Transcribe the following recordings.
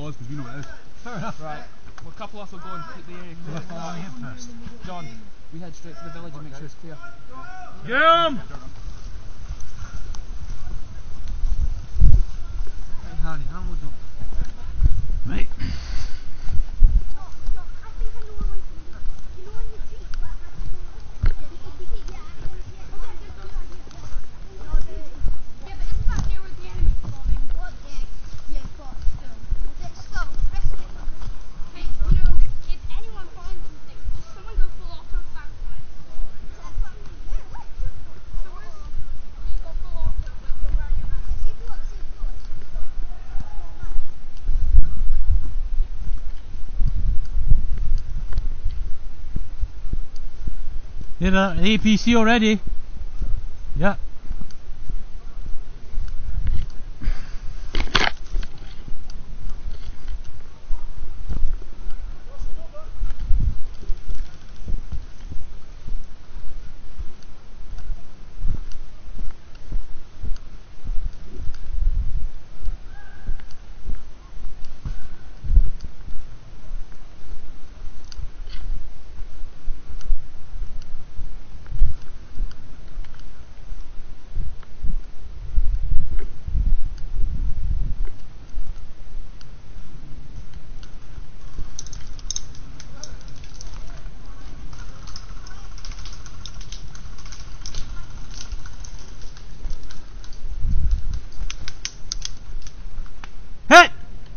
us because we know what it is. Fair enough. Right. Well, a couple of us will go and keep the area clear. First. John, we head straight to the village and make sure it's clear. Get him! Right, Harry, hammer up. Right. You're the APC already? Yeah. Hit!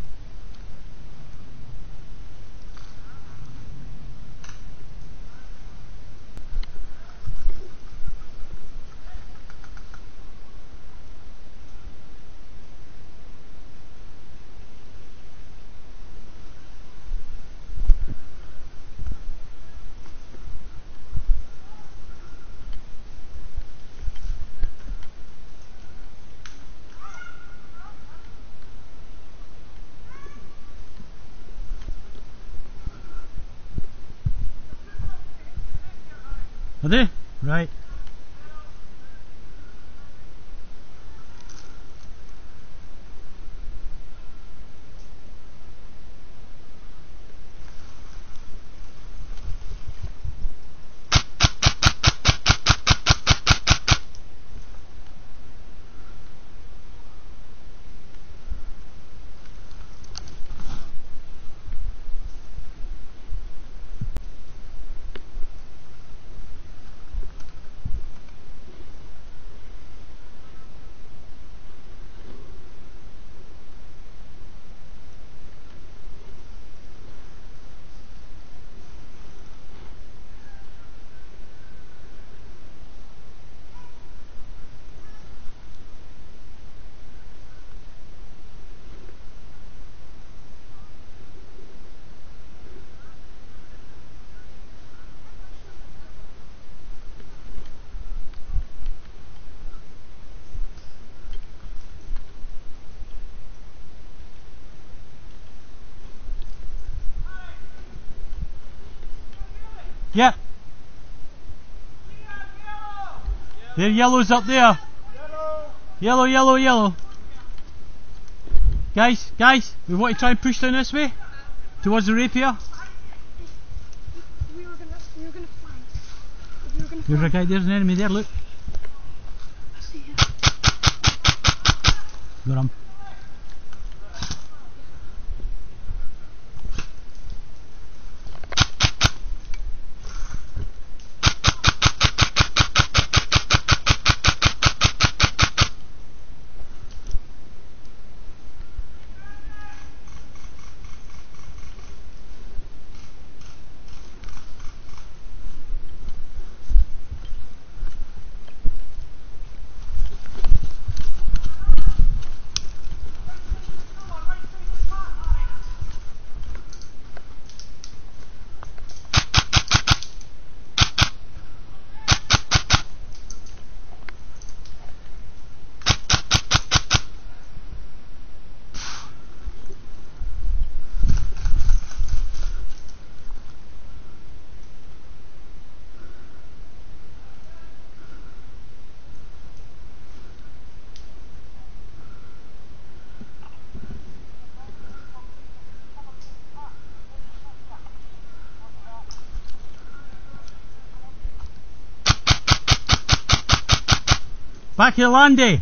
Are they? Right. Yeah. There, yellow's up there. Yellow, yellow, yellow. Guys, we want to try and push down this way towards the rapier. We were gonna flank. There's a guy, there's an enemy there, look. I see him. Got him. Back here, Landy.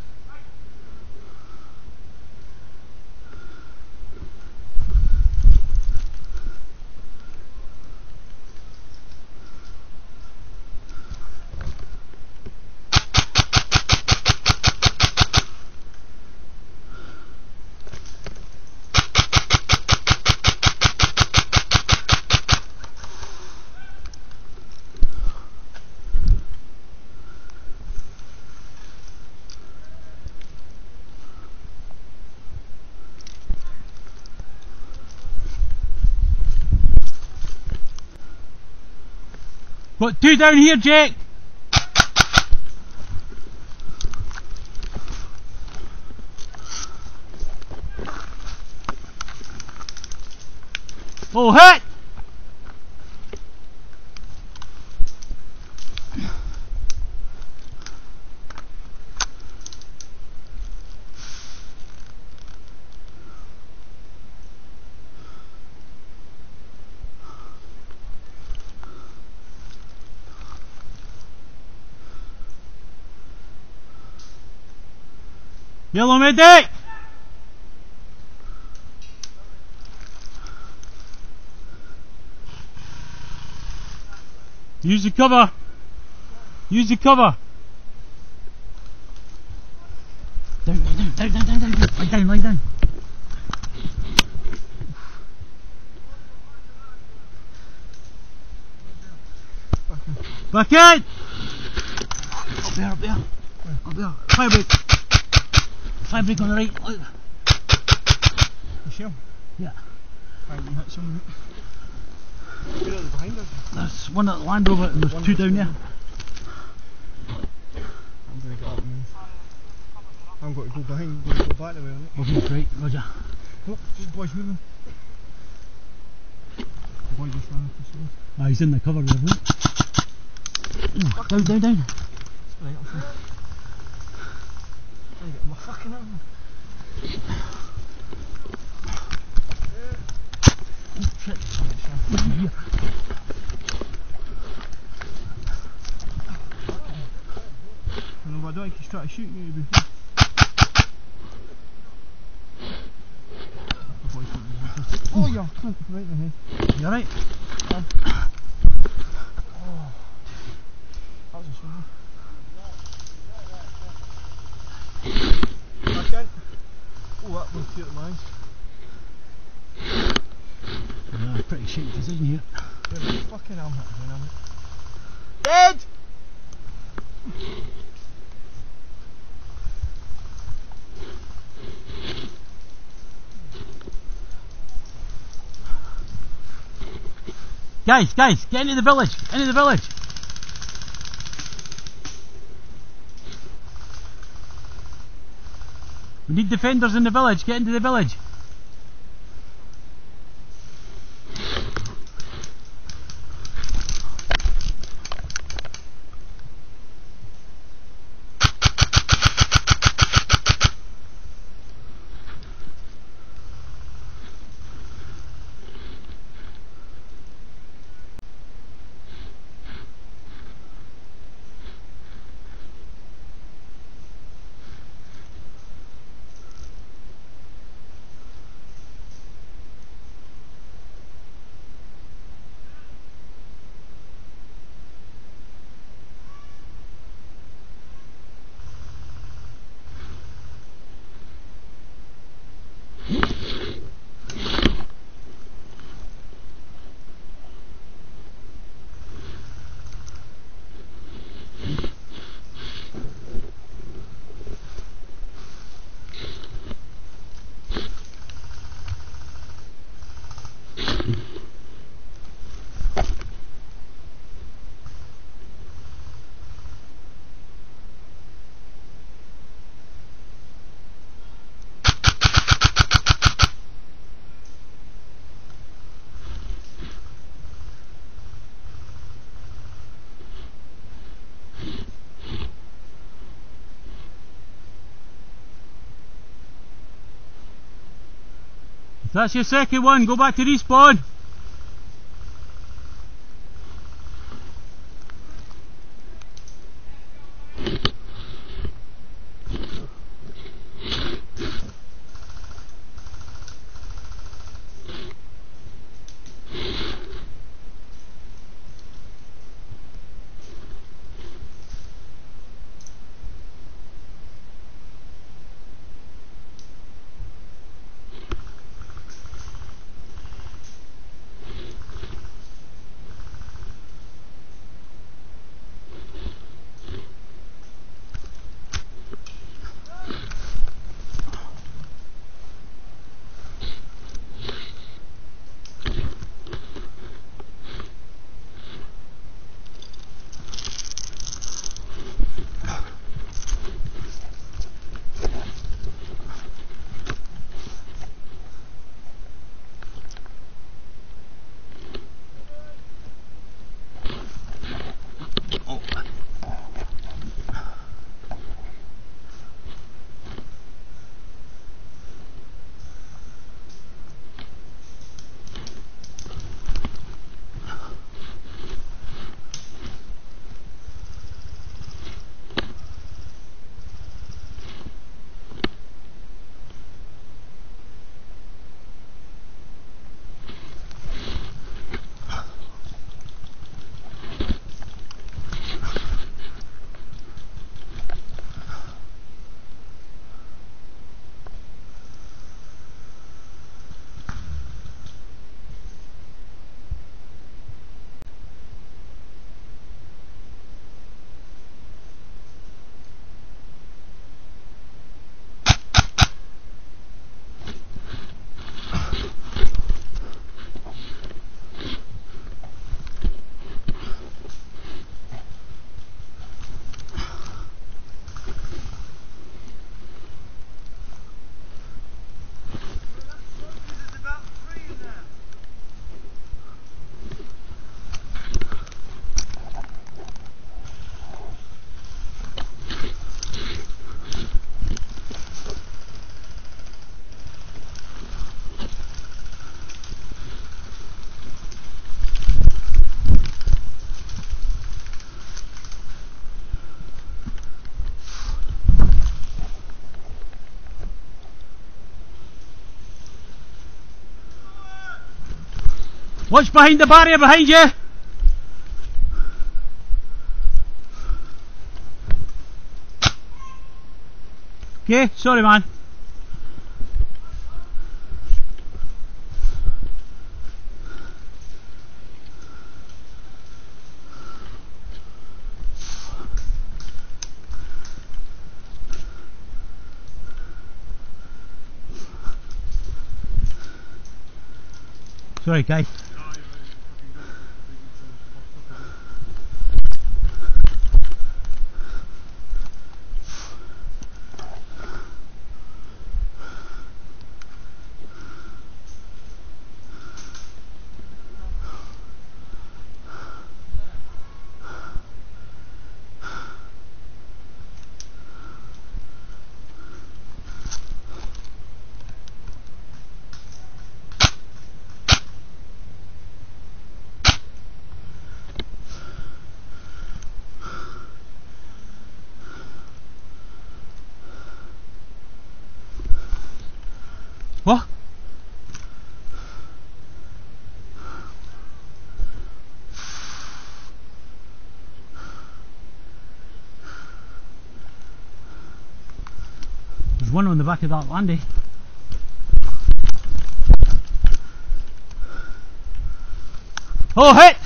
Got two down here, Jake. Oh, hit! Yellow medic! Use the cover! Use the cover! Down, down, down, down, down, down, down. Lie down, lie down. Back in! Up there, up there. Up there. Fire break. Fire break on the right. Look. You sure? Yeah. Right, we hit someone. Get out of behind us. There's one at Land Rover and there's two down there. I'm going to get up and move. I'm going to go behind, I'm going to go back the way on it. Okay, right, Roger. Look, just boys moving. The boy just ran up the stairs. Ah, he's in the cover there, look. Down, down, down. Right up there. Trying to get my fucking arm. Oh shit. Here. I know, but I don't think he's trying to shoot me before. Oh, yeah, right in the head. You alright? Oh, that was a swimmer. Back in. Oh, that was cute at my eyes. Yeah, pretty shaky position here. Yeah, my fucking arm hit again, am it? Dead! Guys, get into the village! Into the village! We need defenders in the village, get into the village! If that's your second one, go back to respawn. Watch behind the barrier behind you. Okay, sorry man. Sorry guys. What? There's one on the back of that landy. Oh, hit!